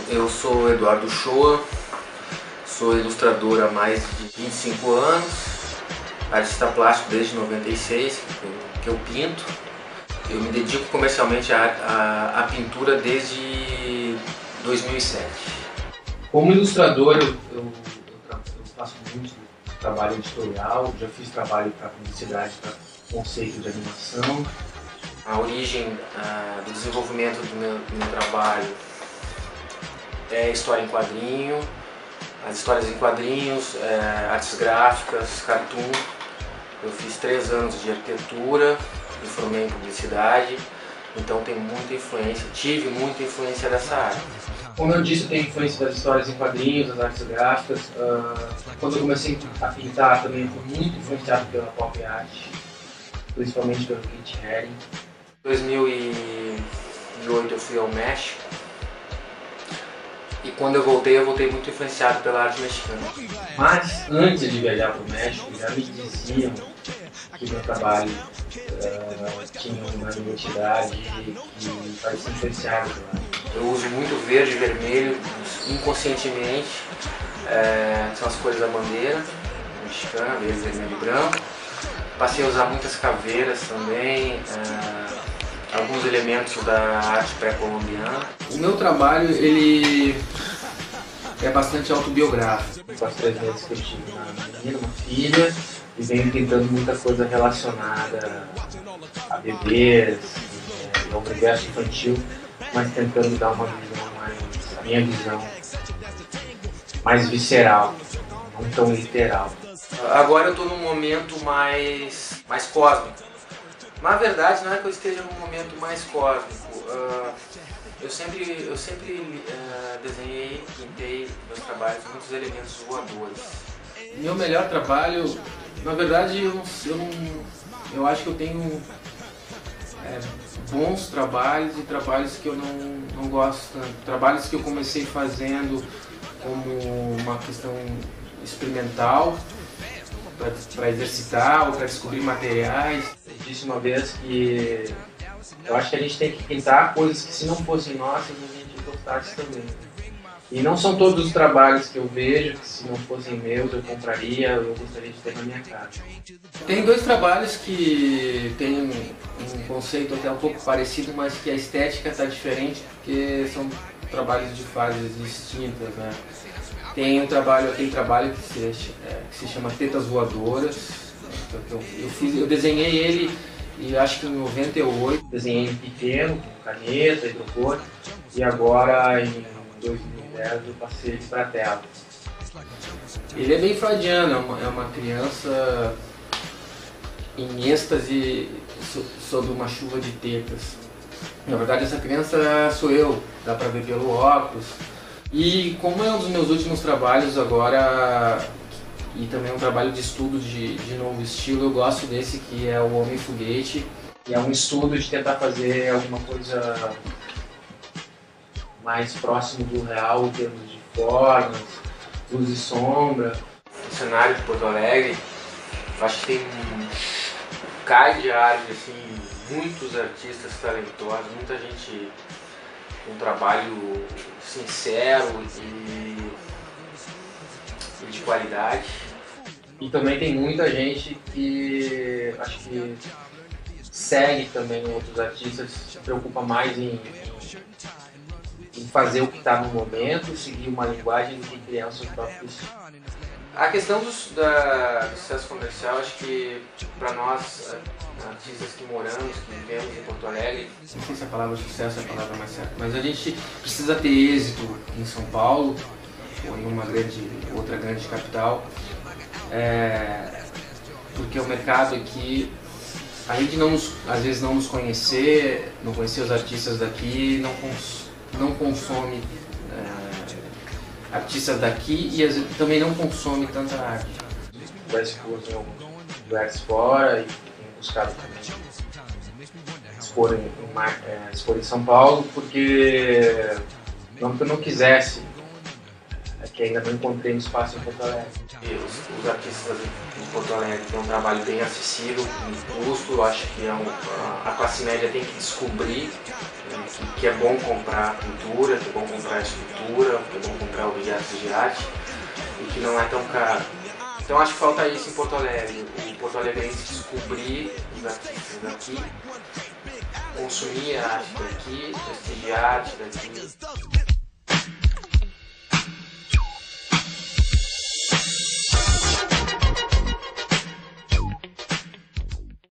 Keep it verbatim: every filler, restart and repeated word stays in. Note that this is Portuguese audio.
Eu sou Eduardo Shoa, sou ilustrador há mais de vinte e cinco anos, artista plástico desde noventa e seis, que eu pinto. Eu me dedico comercialmente à, à, à pintura desde dois mil e sete. Como ilustrador, eu, eu, eu faço muito trabalho editorial, já fiz trabalho para publicidade, para conceito de animação. A origem ah, do desenvolvimento do meu, do meu trabalho é história em quadrinho, as histórias em quadrinhos, é, artes gráficas, cartoon. Eu fiz três anos de arquitetura, me formei em publicidade, então tenho muita influência, tive muita influência dessa área. Como eu disse, eu tenho influência das histórias em quadrinhos, das artes gráficas. Uh, quando eu comecei a pintar também fui muito influenciado pela pop art, principalmente pelo Kit Haring. Em dois mil e oito eu fui ao México e quando eu voltei, eu voltei muito influenciado pela arte mexicana. Mas antes de viajar para o México, já me diziam que meu trabalho uh, tinha uma identidade que parecia influenciado. Eu uso muito verde e vermelho, inconscientemente, é, são as cores da bandeira mexicana, verde, vermelho e branco. Passei a usar muitas caveiras também, é, alguns elementos da arte pré-colombiana. O meu trabalho ele é bastante autobiográfico. Faz três meses que eu tive uma menina, uma filha, e venho tentando muita coisa relacionada a bebês, é, ao universo infantil, mas tentando dar uma visão mais, a minha visão, mais visceral, não tão literal. Agora eu estou num momento mais, mais cósmico. Na verdade, não é que eu esteja num momento mais cósmico. Uh, eu sempre, eu sempre uh, desenhei, pintei meus trabalhos com muitos elementos voadores. Meu melhor trabalho, na verdade, eu, eu, não, eu acho que eu tenho é, bons trabalhos e trabalhos que eu não, não gosto tanto. Trabalhos que eu comecei fazendo como uma questão experimental, para exercitar ou para descobrir materiais. Eu disse uma vez que eu acho que a gente tem que pintar coisas que se não fossem nossas a gente gostasse também. E não são todos os trabalhos que eu vejo que se não fossem meus eu compraria, eu gostaria de ter na minha casa. Tem dois trabalhos que têm um conceito até um pouco parecido, mas que a estética está diferente porque são trabalhos de fases distintas, né? Tem um trabalho, tem um trabalho que se, é, que se chama Tetas Voadoras. Eu, eu, fiz, eu desenhei ele e acho que em noventa e oito, desenhei em pequeno, com caneta, hidrocor, e agora em dois mil e dez eu passei ele para a tela. Ele é bem freudiano, é uma, é uma criança em êxtase sob uma chuva de tetas. Na verdade essa criança sou eu, dá para ver pelo óculos. E como é um dos meus últimos trabalhos agora, e também um trabalho de estudo de, de novo estilo, eu gosto desse que é o Homem Foguete. E é um estudo de tentar fazer alguma coisa mais próximo do real em termos de formas, luz e sombra. O cenário de Porto Alegre, eu acho que tem um cai de arte, assim, muitos artistas talentosos, muita gente com um trabalho sincero e, e de qualidade. E também tem muita gente que acho que segue também outros artistas, se preocupa mais em, em fazer o que está no momento, seguir uma linguagem do que criar o seu próprio estilo. A questão do, da, do sucesso comercial, acho que para nós, artistas que moramos, que vivemos em Porto Alegre, não sei se a palavra sucesso é a palavra mais certa, mas a gente precisa ter êxito em São Paulo ou em uma grande, outra grande capital, é, porque o mercado aqui, a gente não nos, às vezes não nos conhecer, não conhecer os artistas daqui, não, cons, não consome é, artistas daqui e as, também não consome tanta arte. Já expus em alguns lugares fora e tenho buscado também expor em, em, expor em São Paulo, porque não que eu não quisesse que ainda não encontrei um espaço em Porto Alegre. E os, os artistas em Porto Alegre têm um trabalho bem acessível, com custo. Eu acho que é um, a classe média tem que descobrir que é bom comprar pintura, que é bom comprar escultura, que é bom comprar objetos de arte e que não é tão caro. Então acho que falta isso em Porto Alegre, o Porto Alegrense descobrir os artistas daqui, consumir a arte daqui, prestigiar a arte daqui.